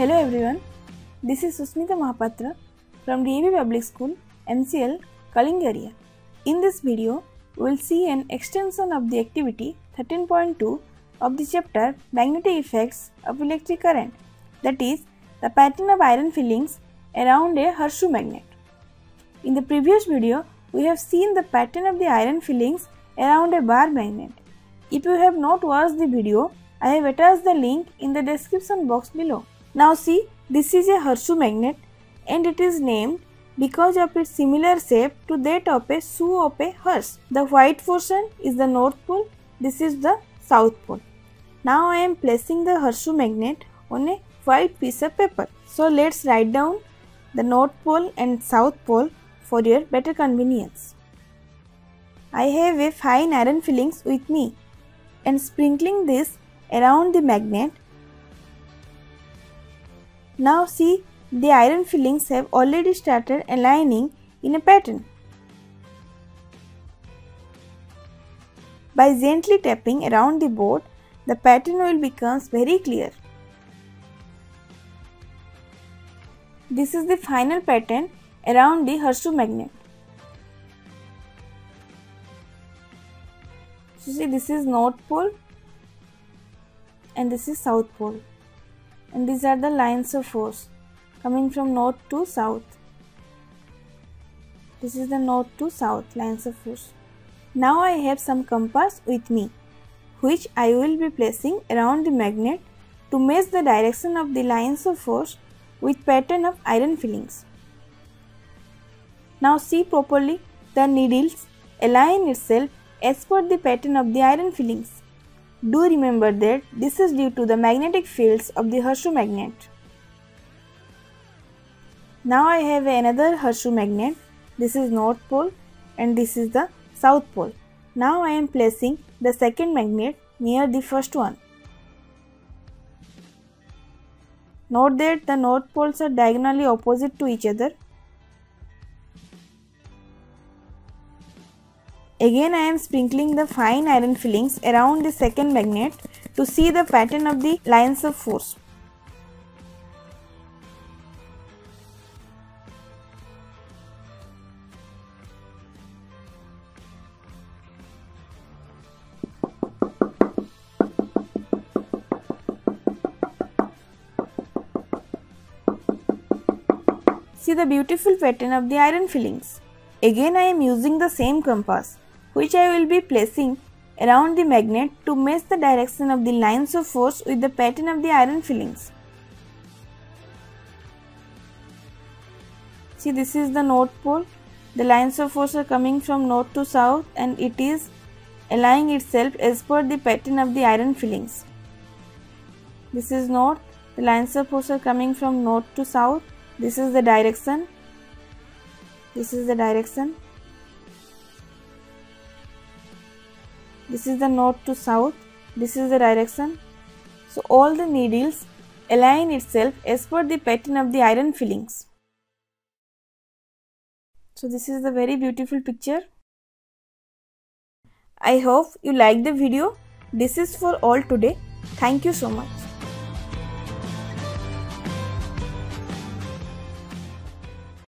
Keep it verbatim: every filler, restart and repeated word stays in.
Hello everyone, this is Susmita Mahapatra from D A V Public School, M C L, Kalinga area. In this video, we will see an extension of the activity thirteen point two of the chapter Magnetic Effects of Electric Current, that is, the pattern of iron fillings around a horseshoe magnet. In the previous video, we have seen the pattern of the iron fillings around a bar magnet. If you have not watched the video, I have attached the link in the description box below. Now see, this is a horseshoe magnet and it is named because of its similar shape to that of a shoe of a horse. The white portion is the north pole, this is the south pole. Now I am placing the horseshoe magnet on a white piece of paper. So let's write down the north pole and south pole for your better convenience. I have a fine iron fillings with me and sprinkling this around the magnet. Now see, the iron fillings have already started aligning in a pattern. By gently tapping around the board, the pattern will become very clear. This is the final pattern around the horseshoe magnet. So see, this is north pole and this is south pole, and these are the lines of force coming from north to south. This is the north to south lines of force. Now I have some compass with me, which I will be placing around the magnet to match the direction of the lines of force with pattern of iron fillings. Now see properly, the needles align itself as per the pattern of the iron fillings. Do remember that this is due to the magnetic fields of the horseshoe magnet. Now I have another horseshoe magnet. This is north pole and this is the south pole. Now I am placing the second magnet near the first one. Note that the north poles are diagonally opposite to each other. Again I am sprinkling the fine iron fillings around the second magnet to see the pattern of the lines of force. See the beautiful pattern of the iron fillings. Again I am using the same compass, which I will be placing around the magnet to match the direction of the lines of force with the pattern of the iron fillings. See, this is the north pole. The lines of force are coming from north to south and it is aligning itself as per the pattern of the iron fillings. This is north. The lines of force are coming from north to south. This is the direction. This is the direction. This is the north to south. This is the direction. So all the needles align itself as per the pattern of the iron fillings. So this is the very beautiful picture. I hope you like the video. This is for all today. Thank you so much.